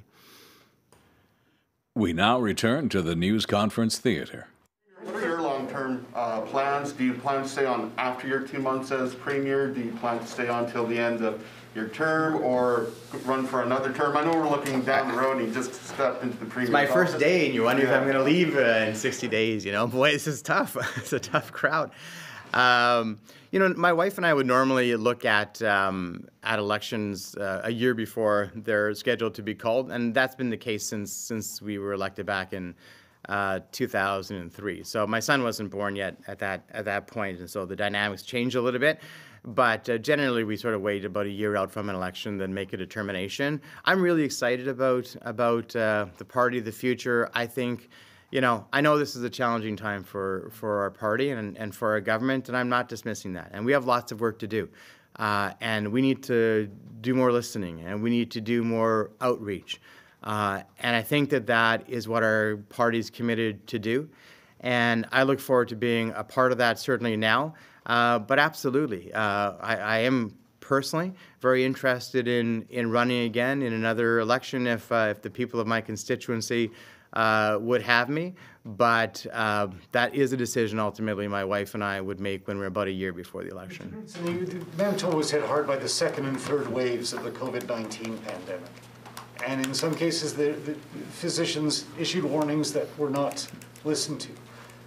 S9: We now return to the news conference theater.
S6: What are your long-term uh, plans? Do you plan to stay on after your two months as premier? Do you plan to stay on till the end of your term or run for another term? I know we're looking down the road and you just stepped into the premier.
S1: It's my first day and you wonder yeah. if I'm going to leave uh, in sixty days, you know. Boy, this is tough. It's a tough crowd. Um, you know, my wife and I would normally look at um, at elections uh, a year before they're scheduled to be called, and that's been the case since since we were elected back in uh, two thousand three. So my son wasn't born yet at that at that point, and so the dynamics changed a little bit. But uh, generally, we sort of wait about a year out from an election, then make a determination. I'm really excited about about uh, the party of the future. I think, you know, I know this is a challenging time for, for our party and, and for our government, and I'm not dismissing that. And we have lots of work to do. Uh, and we need to do more listening, and we need to do more outreach. Uh, and I think that that is what our party's committed to do. And I look forward to being a part of that certainly now. Uh, but absolutely, uh, I, I am personally very interested in, in running again in another election if, uh, if the people of my constituency uh, would have me. But uh, that is a decision ultimately my wife and I would make when we're about a year before the election.
S2: So Manitoba was hit hard by the second and third waves of the COVID nineteen pandemic. And in some cases, the, the physicians issued warnings that were not listened to.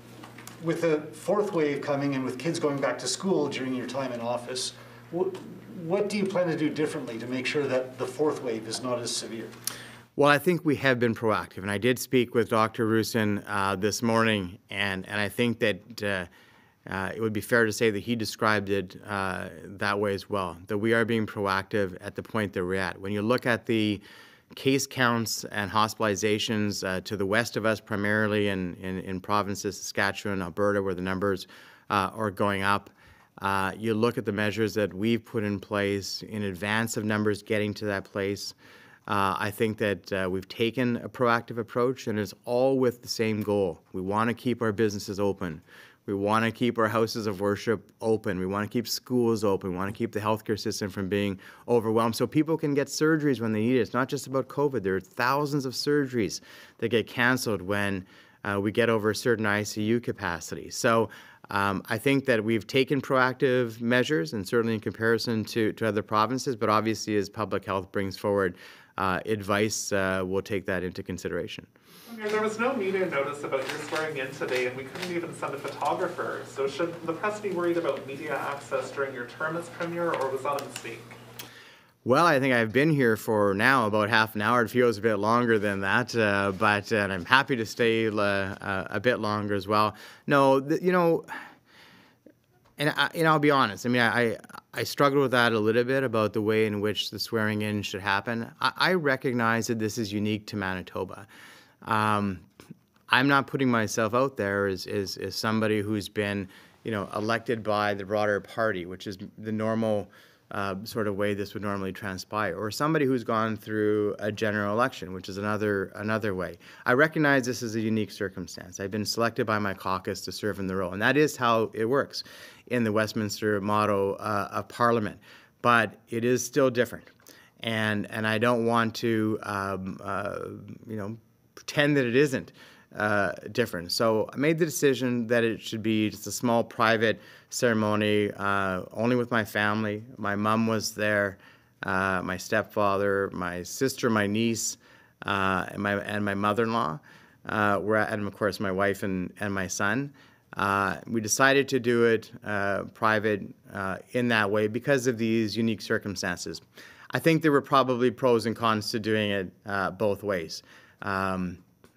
S2: With the fourth wave coming and with kids going back to school during your time in office, what, what do you plan to do differently to make sure that the fourth wave is not as severe?
S1: Well, I think we have been proactive, and I did speak with Doctor Goertzen uh, this morning, and, and I think that uh, uh, it would be fair to say that he described it uh, that way as well, that we are being proactive at the point that we're at. When you look at the case counts and hospitalizations uh, to the west of us, primarily in, in, in provinces, Saskatchewan, Alberta, where the numbers uh, are going up. Uh, you look at the measures that we've put in place in advance of numbers getting to that place. Uh, I think that uh, we've taken a proactive approach, and it's all with the same goal. We want to keep our businesses open. We want to keep our houses of worship open. We want to keep schools open. We want to keep the healthcare system from being overwhelmed so people can get surgeries when they need it. It's not just about COVID. There are thousands of surgeries that get canceled when uh, we get over a certain I C U capacity. So um, I think that we've taken proactive measures, and certainly in comparison to, to other provinces, but obviously as public health brings forward uh, advice, uh, we'll take that into consideration.
S5: There was no media notice about your swearing in today, and we couldn't even send a photographer. So should the press be worried about media access during your term as premier, or was that a mistake?
S1: Well, I think I've been here for now about half an hour. It feels a bit longer than that, uh, but uh, and I'm happy to stay uh, uh, a bit longer as well. No, th- you know, and, I, and I'll be honest. I mean, I I struggled with that a little bit about the way in which the swearing in should happen. I, I recognize that this is unique to Manitoba. Um, I'm not putting myself out there as, as, as somebody who's been, you know, elected by the broader party, which is the normal uh, sort of way this would normally transpire, or somebody who's gone through a general election, which is another another way. I recognize this is a unique circumstance. I've been selected by my caucus to serve in the role, and that is how it works in the Westminster model uh, of Parliament. But it is still different, and and I don't want to um, uh, you know pretend that it isn't uh, different. So I made the decision that it should be just a small private ceremony, uh, only with my family. My mom was there, uh, my stepfather, my sister, my niece, uh, and my and my mother-in-law uh, were, at, and of course my wife and and my son. Uh, we decided to do it uh, private uh, in that way because of these unique circumstances. I think there were probably pros and cons to doing it uh, both ways. Um,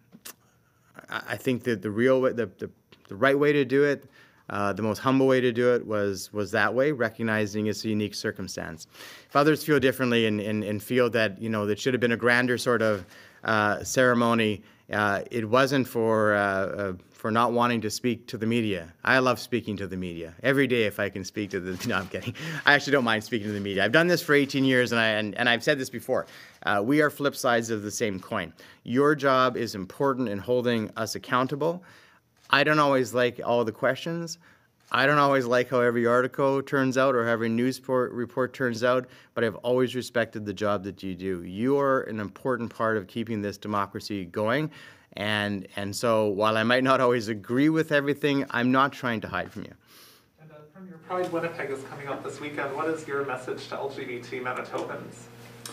S1: I think that the real way, the, the, the right way to do it, uh, the most humble way to do it was was that way, recognizing it's a unique circumstance. If others feel differently and, and, and feel that, you know, that should have been a grander sort of uh, ceremony, uh, it wasn't for uh, uh, for not wanting to speak to the media. I love speaking to the media every day if I can speak to the. No, I'm kidding. I actually don't mind speaking to the media. I've done this for eighteen years, and I and, and I've said this before. Uh, we are flip sides of the same coin. Your job is important in holding us accountable. I don't always like all the questions. I don't always like how every article turns out or how every news report, report turns out, but I've always respected the job that you do. You are an important part of keeping this democracy going. And, and so while I might not always agree with everything, I'm not trying to hide from you.
S5: And uh, from your Pride Winnipeg is coming up this weekend. What is your message to L G B T Manitobans?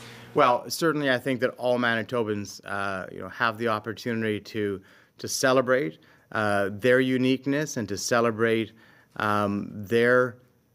S1: Well, certainly I think that all Manitobans uh, you know, have the opportunity to, to celebrate uh, their uniqueness and to celebrate um, their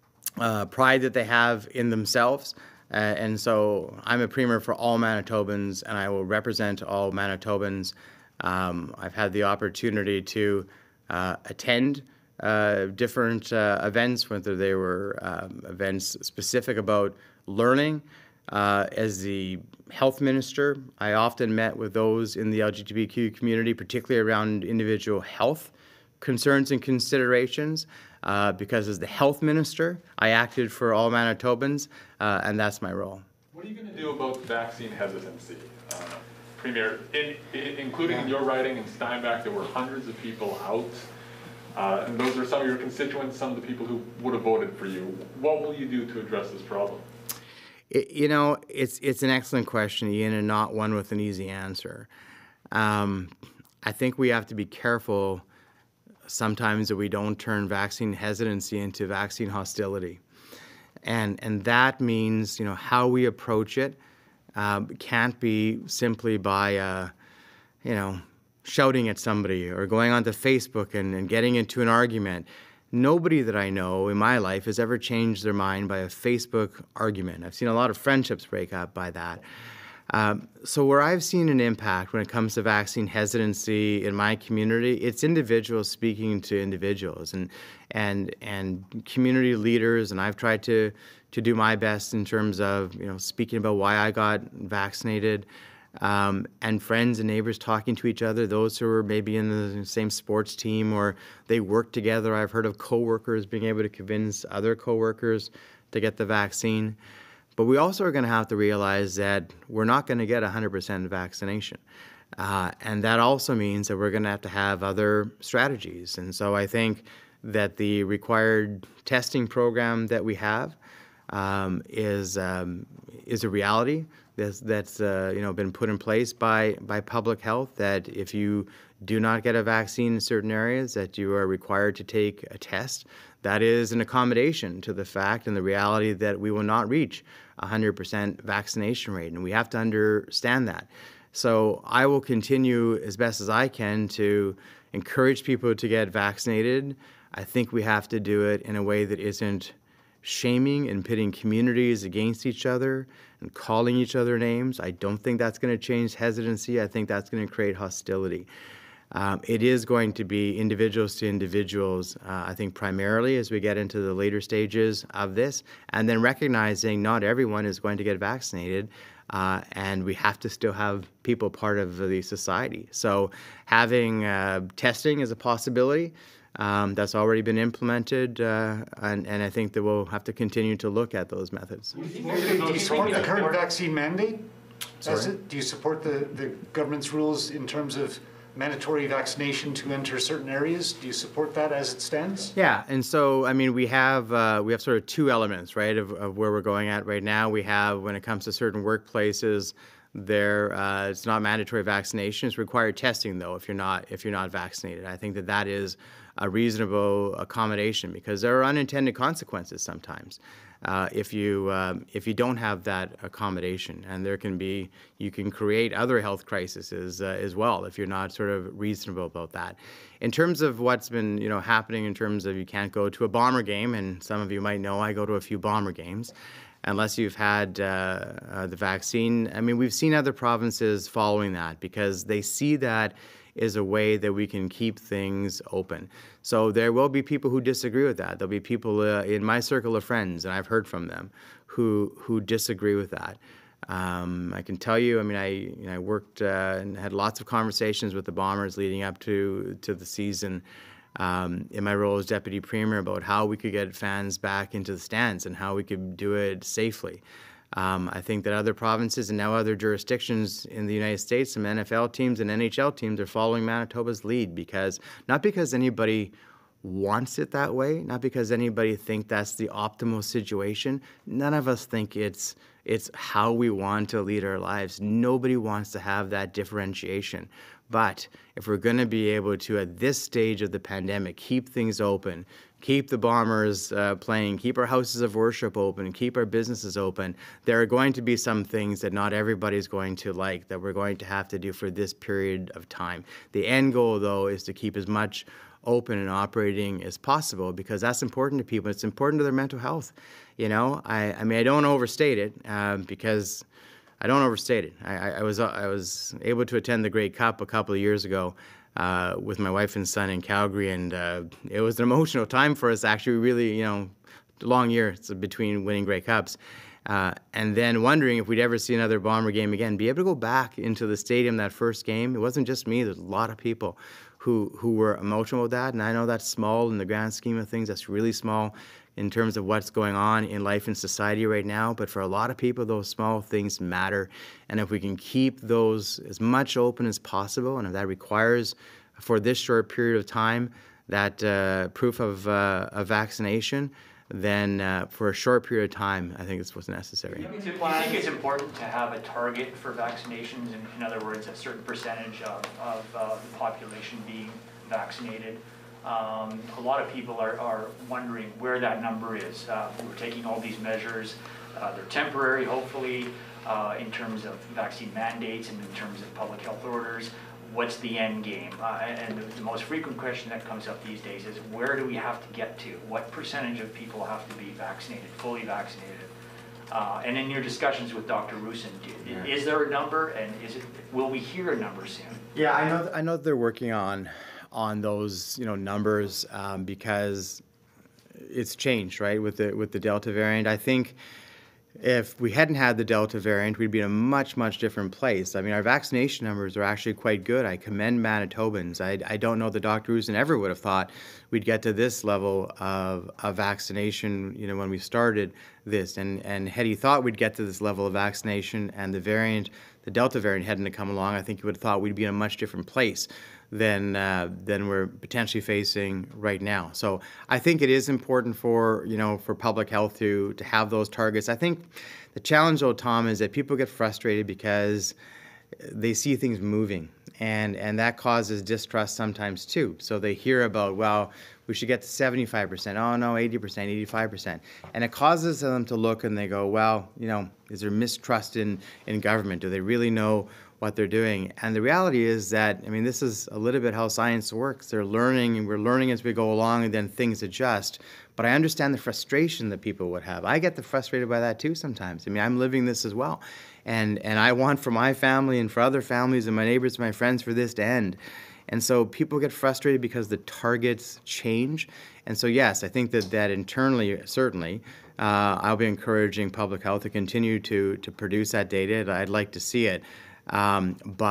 S1: uh, pride that they have in themselves. Uh, and so I'm a premier for all Manitobans, and I will represent all Manitobans. Um, I've had the opportunity to uh, attend uh, different uh, events, whether they were um, events specific about learning. Uh, as the health minister, I often met with those in the L G B T Q community, particularly around individual health concerns and considerations, uh, because as the health minister, I acted for all Manitobans, uh, and that's my role.
S3: What are you going to do about vaccine hesitancy? Uh, Premier, in, in, including in your writing in Steinbach, there were hundreds of people out, uh, and those are some of your constituents, some of the people who would have voted for you. What will you do to address this problem?
S1: It, you know, it's it's an excellent question, Ian, and not one with an easy answer. Um, I think we have to be careful sometimes that we don't turn vaccine hesitancy into vaccine hostility, and and that means, you know, how we approach it um, can't be simply by uh, you know shouting at somebody or going onto Facebook and, and getting into an argument. Nobody that I know in my life has ever changed their mind by a Facebook argument. I've seen a lot of friendships break up by that. Um, so where I've seen an impact when it comes to vaccine hesitancy in my community, it's individuals speaking to individuals and and and community leaders, and I've tried to to do my best in terms of, you know, speaking about why I got vaccinated. Um, and friends and neighbors talking to each other, those who are maybe in the same sports team or they work together. I've heard of coworkers being able to convince other coworkers to get the vaccine. But we also are going to have to realize that we're not going to get one hundred percent vaccination. Uh, and that also means that we're going to have to have other strategies. And so I think that the required testing program that we have um, is, um, is a reality. That's, that's uh, you know, been put in place by, by public health, that if you do not get a vaccine in certain areas, that you are required to take a test. That is an accommodation to the fact and the reality that we will not reach a one hundred percent vaccination rate, and we have to understand that. So I will continue as best as I can to encourage people to get vaccinated. I think we have to do it in a way that isn't shaming and pitting communities against each other and calling each other names. I don't think that's going to change hesitancy. I think that's going to create hostility. Um, it is going to be individuals to individuals, uh, I think primarily as we get into the later stages of this, and then recognizing not everyone is going to get vaccinated, uh, and we have to still have people part of the society. So having uh, testing is a possibility. Um, that's already been implemented, uh, and, and I think that we'll have to continue to look at those methods.
S2: Do you support the current vaccine mandate? As
S1: Sorry?
S2: it, do you support the, the government's rules in terms of mandatory vaccination to enter certain areas? Do you support that as it stands?
S1: Yeah, and so I mean we have uh, we have sort of two elements, right, of, of where we're going at right now. We have, when it comes to certain workplaces, there uh, it's not mandatory vaccination. It's required testing though if you're not if you're not vaccinated. I think that that is a reasonable accommodation because there are unintended consequences sometimes. Uh, if you um, if you don't have that accommodation, and there can be, you can create other health crises uh, as well if you're not sort of reasonable about that. In terms of what's been you know happening in terms of you can't go to a Bomber game, and some of you might know I go to a few Bomber games, unless you've had uh, uh, the vaccine. I mean, we've seen other provinces following that because they see that is a way that we can keep things open. So there will be people who disagree with that. There'll be people uh, in my circle of friends, and I've heard from them, who who disagree with that. Um, I can tell you, I mean, I you know, I worked uh, and had lots of conversations with the Bombers leading up to to the season um, in my role as Deputy Premier about how we could get fans back into the stands and how we could do it safely. Um, I think that other provinces and now other jurisdictions in the United States, some N F L teams and N H L teams are following Manitoba's lead because, not because anybody wants it that way, not because anybody think that's the optimal situation. None of us think it's it's how we want to lead our lives. Nobody wants to have that differentiation. But if we're going to be able to, at this stage of the pandemic, keep things open, keep the Bombers uh, playing, keep our houses of worship open, keep our businesses open, there are going to be some things that not everybody's going to like that we're going to have to do for this period of time. The end goal, though, is to keep as much open and operating as possible because that's important to people. It's important to their mental health. You know, I, I mean, I don't overstate it uh, because I don't overstate it. I, I was I was able to attend the Grey Cup a couple of years ago uh, with my wife and son in Calgary, and uh, it was an emotional time for us. Actually, really, you know, long year between winning Grey Cups, uh, and then wondering if we'd ever see another Bomber game again. Be able to go back into the stadium that first game. It wasn't just me. There's a lot of people who who were emotional with that, and I know that's small in the grand scheme of things. That's really small in terms of what's going on in life and society right now. But for a lot of people, those small things matter. And if we can keep those as much open as possible, and if that requires, for this short period of time, that uh, proof of uh, a vaccination, then uh, for a short period of time, I think it's what's necessary.
S4: Do you think it's important to have a target for vaccinations? In, in other words, a certain percentage of, of uh, the population being vaccinated? Um, a lot of people are, are wondering where that number is. Uh, we're taking all these measures. Uh, they're temporary, hopefully, uh, in terms of vaccine mandates and in terms of public health orders. What's the end game? Uh, and the, the most frequent question that comes up these days is, where do we have to get to? What percentage of people have to be vaccinated, fully vaccinated? Uh, and in your discussions with Doctor Goertzen, yeah. is there a number, and is it? Will we hear a number soon?
S1: Yeah, I know. I know they're working on on those, you know, numbers um, because it's changed, right, with the with the Delta variant. I think if we hadn't had the Delta variant, we'd be in a much, much different place. I mean, our vaccination numbers are actually quite good. I commend Manitobans. I, I don't know that Doctor Goertzen ever would have thought we'd get to this level of, of vaccination, you know, when we started this. And, and had he thought we'd get to this level of vaccination and the variant, the Delta variant hadn't come along, I think he would have thought we'd be in a much different place than uh, than we're potentially facing right now. So I think it is important for, you know, for public health to to have those targets. I think the challenge, though, Tom, is that people get frustrated because they see things moving, and and that causes distrust sometimes too. So they hear about, well, we should get to seventy-five percent. Oh no, eighty percent, eighty-five percent, and it causes them to look and they go, well, you know, is there mistrust in in government? Do they really know what they're doing? And the reality is that, I mean, this is a little bit how science works. They're learning, and we're learning as we go along, and then things adjust. But I understand the frustration that people would have. I get frustrated by that too sometimes. I mean, I'm living this as well. And and I want for my family and for other families and my neighbors and my friends for this to end. And so people get frustrated because the targets change. And so, yes, I think that, that internally, certainly, uh, I'll be encouraging public health to continue to, to produce that data. I'd like to see it. Um, but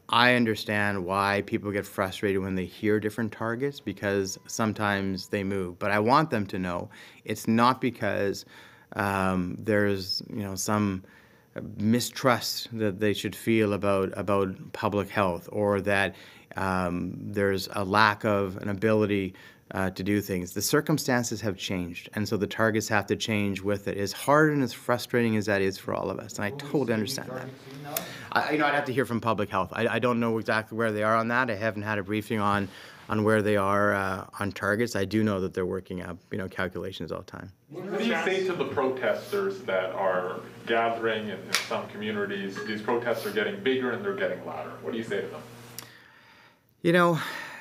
S1: I understand why people get frustrated when they hear different targets, because sometimes they move. But I want them to know it's not because um, there's, you know, some mistrust that they should feel about about public health, or that um, there's a lack of an ability uh, to do things. The circumstances have changed, and so the targets have to change with it. As hard and as frustrating as that is for all of us, and I totally understand that. I, you know, I'd have to hear from public health. I, I don't know exactly where they are on that. I haven't had a briefing on on where they are uh, on targets. I do know that they're working up, you know, calculations all the time.
S3: What do you say to the protesters that are gathering in, in some communities? These protests are getting bigger and they're getting louder. What do you say to them?
S1: You know,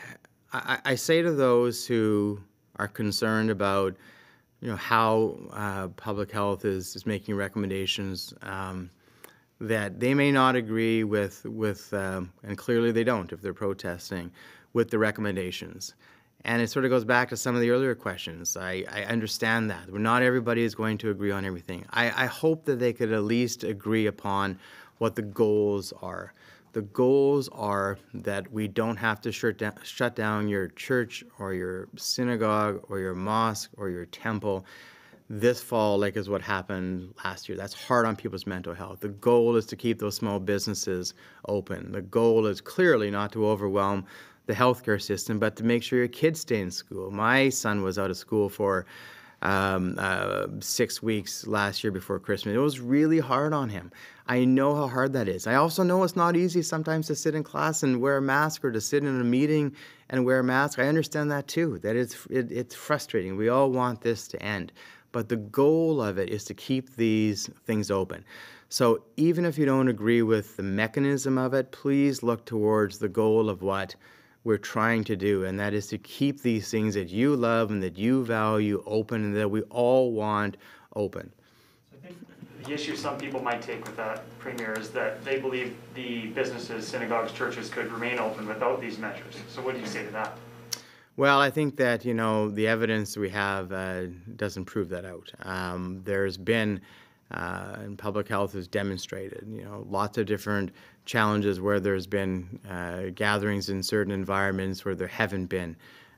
S1: I, I say to those who are concerned about, you know, how uh, public health is, is making recommendations, um, that they may not agree with, with um, and clearly they don't if they're protesting, with the recommendations. And it sort of goes back to some of the earlier questions. I, I understand that. Not everybody is going to agree on everything. I, I hope that they could at least agree upon what the goals are. The goals are that we don't have to shut down, shut down your church or your synagogue or your mosque or your temple this fall, like is what happened last year. That's hard on people's mental health. The goal is to keep those small businesses open. The goal is clearly not to overwhelm the healthcare system, but to make sure your kids stay in school. My son was out of school for um, uh, six weeks last year before Christmas. It was really hard on him. I know how hard that is. I also know it's not easy sometimes to sit in class and wear a mask, or to sit in a meeting and wear a mask. I understand that too, that it's, it, it's frustrating. We all want this to end. But the goal of it is to keep these things open. So even if you don't agree with the mechanism of it, please look towards the goal of what we're trying to do, and that is to keep these things that you love and that you value open, and that we all want open.
S4: So I think the issue some people might take with that, Premier, is that they believe the businesses, synagogues, churches could remain open without these measures. So what do you say to that?
S1: Well, I think that, you know, the evidence we have uh, doesn't prove that out. Um, there's been, uh, and public health has demonstrated, you know, lots of different challenges where there's been uh, gatherings in certain environments where there haven't been,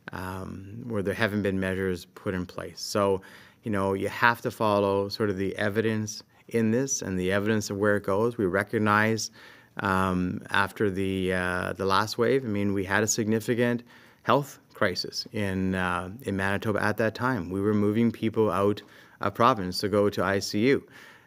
S1: um, where there haven't been measures put in place. So, you know, you have to follow sort of the evidence in this and the evidence of where it goes. We recognize um, after the uh, the last wave, I mean, we had a significant health crisis in uh, in Manitoba at that time. We were moving people out of province to go to I C U.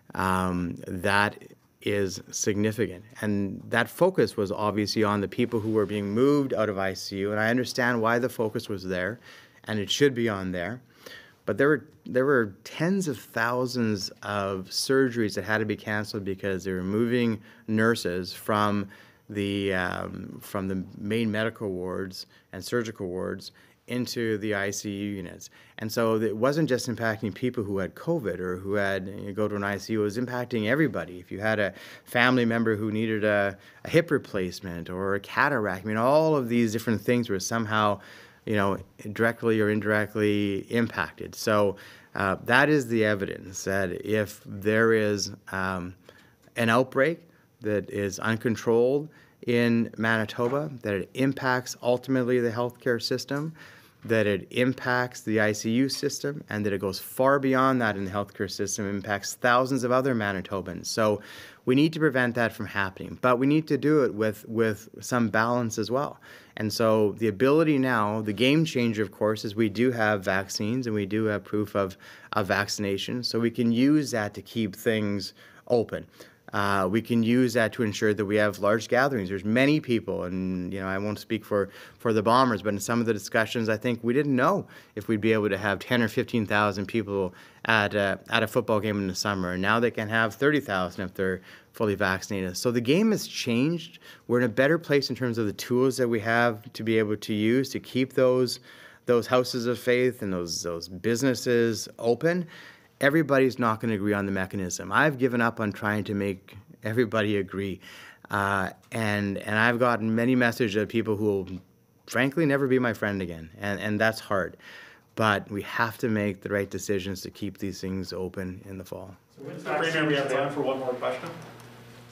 S1: Um, that is significant, and that focus was obviously on the people who were being moved out of I C U, and I understand why the focus was there, and it should be on there. But there were there were tens of thousands of surgeries that had to be canceled because they were moving nurses from the um, from the main medical wards and surgical wards into the I C U units. And so it wasn't just impacting people who had COVID or who had, you know, go to an I C U, it was impacting everybody. If you had a family member who needed a, a hip replacement or a cataract, I mean, all of these different things were somehow, you know, directly or indirectly impacted. So uh, that is the evidence that if there is um, an outbreak that is uncontrolled in Manitoba, that it impacts ultimately the healthcare system, that it impacts the I C U system, and that it goes far beyond that in the healthcare system, impacts thousands of other Manitobans. So we need to prevent that from happening, but we need to do it with, with some balance as well. And so the ability now, the game changer, of course, is we do have vaccines and we do have proof of, of vaccination, so we can use that to keep things open. Uh, we can use that to ensure that we have large gatherings. There's many people, and you know, I won't speak for, for the Bombers, but in some of the discussions, I think we didn't know if we'd be able to have ten or fifteen thousand people at a, at a football game in the summer. And now they can have thirty thousand if they're fully vaccinated. So the game has changed. We're in a better place in terms of the tools that we have to be able to use to keep those those houses of faith and those those businesses open. Everybody's not going to agree on the mechanism. I've given up on trying to make everybody agree. Uh, and and I've gotten many messages of people who will, frankly, never be my friend again. And, and that's hard. But we have to make the right decisions to keep these things open in the fall.
S8: So, Mister Premier, we have time for one more question.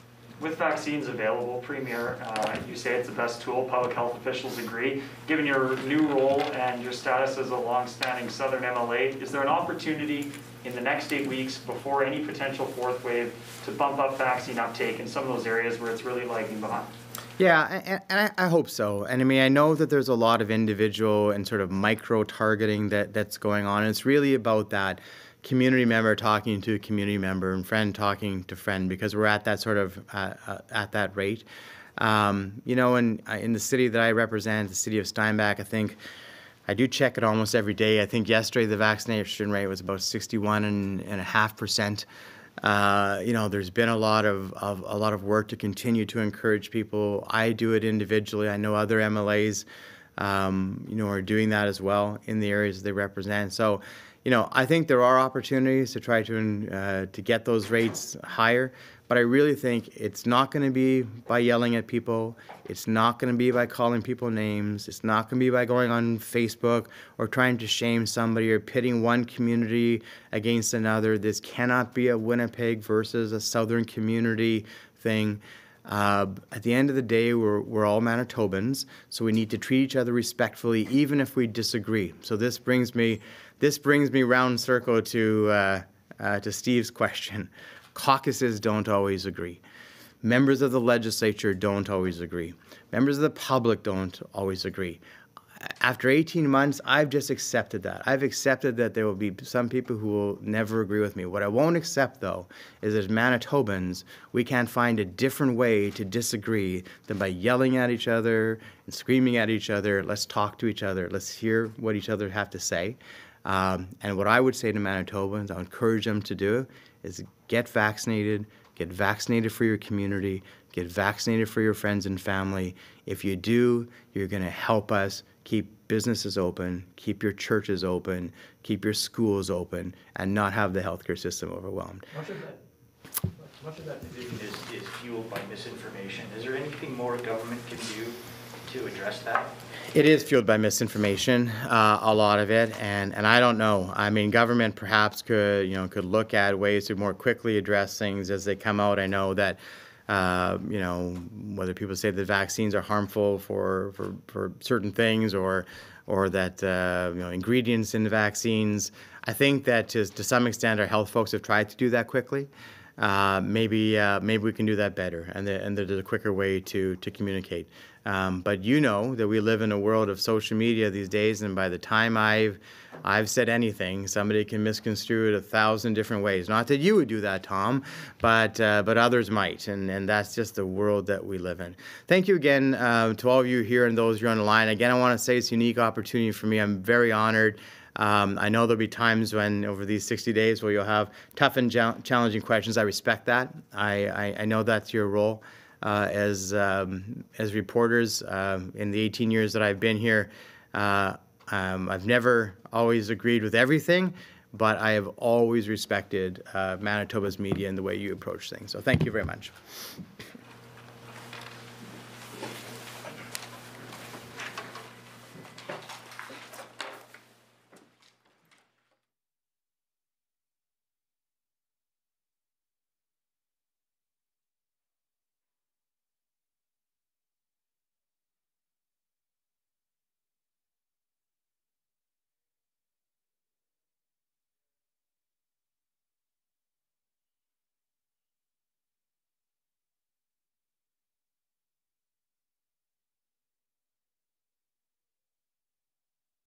S4: with vaccines available, Premier, uh, you say it's the best tool, public health officials agree. Given your new role and your status as a long-standing Southern M L A, is there an opportunity in the next eight weeks before any potential fourth wave to bump up vaccine uptake in some of those areas where it's really lagging behind?
S1: Yeah, and, and I, I hope so. And I mean, I know that there's a lot of individual and sort of micro-targeting that, that's going on. And it's really about that community member talking to a community member and friend talking to friend, because we're at that sort of, uh, uh, at that rate. Um, you know, in, in the city that I represent, the city of Steinbach, I think I do check it almost every day. I think yesterday the vaccination rate was about sixty-one and, and a half percent. Uh, you know, there's been a lot of, of a lot of work to continue to encourage people. I do it individually. I know other M L As, um, you know, are doing that as well in the areas they represent. So, you know, I think there are opportunities to try to uh, to get those rates higher. But I really think it's not going to be by yelling at people. It's not going to be by calling people names. It's not going to be by going on Facebook or trying to shame somebody or pitting one community against another. This cannot be a Winnipeg versus a Southern community thing. Uh, at the end of the day, we're, we're all Manitobans, so we need to treat each other respectfully, even if we disagree. So this brings me, this brings me round circle to uh, uh, to Steve's question. Caucuses don't always agree. Members of the legislature don't always agree. Members of the public don't always agree. After eighteen months, I've just accepted that. I've accepted that there will be some people who will never agree with me. What I won't accept, though, is as Manitobans, we can't find a different way to disagree than by yelling at each other and screaming at each other. Let's talk to each other. Let's hear what each other have to say. Um, and what I would say to Manitobans, I'll encourage them to do, is get vaccinated, get vaccinated for your community, get vaccinated for your friends and family. If you do, you're going to help us keep businesses open, keep your churches open, keep your schools open, and not have the healthcare system overwhelmed.
S4: Much of that, much of that division is, is fueled by misinformation. Is there anything more government can do to address that?
S1: It is fueled by misinformation, uh, a lot of it, and, and I don't know. I mean, government perhaps could, you know, could look at ways to more quickly address things as they come out. I know that, uh, you know, whether people say that vaccines are harmful for, for, for certain things or or that, uh, you know, ingredients in the vaccines, I think that to, to some extent our health folks have tried to do that quickly. Uh, maybe uh, maybe we can do that better, and, the, and there's a quicker way to to communicate. Um, but you know that we live in a world of social media these days, and by the time I've I've said anything, somebody can misconstrue it a thousand different ways. Not that you would do that, Tom, but uh, but others might, and and that's just the world that we live in. Thank you again uh, to all of you here and those who are on the line. Again, I want to say it's a unique opportunity for me. I'm very honored. Um, I know there'll be times when, over these sixty days, where you'll have tough and challenging questions. I respect that. I, I, I know that's your role uh, as um, as reporters. Uh, in the eighteen years that I've been here, uh, um, I've never always agreed with everything, but I have always respected uh, Manitoba's media and the way you approach things. So thank you very much.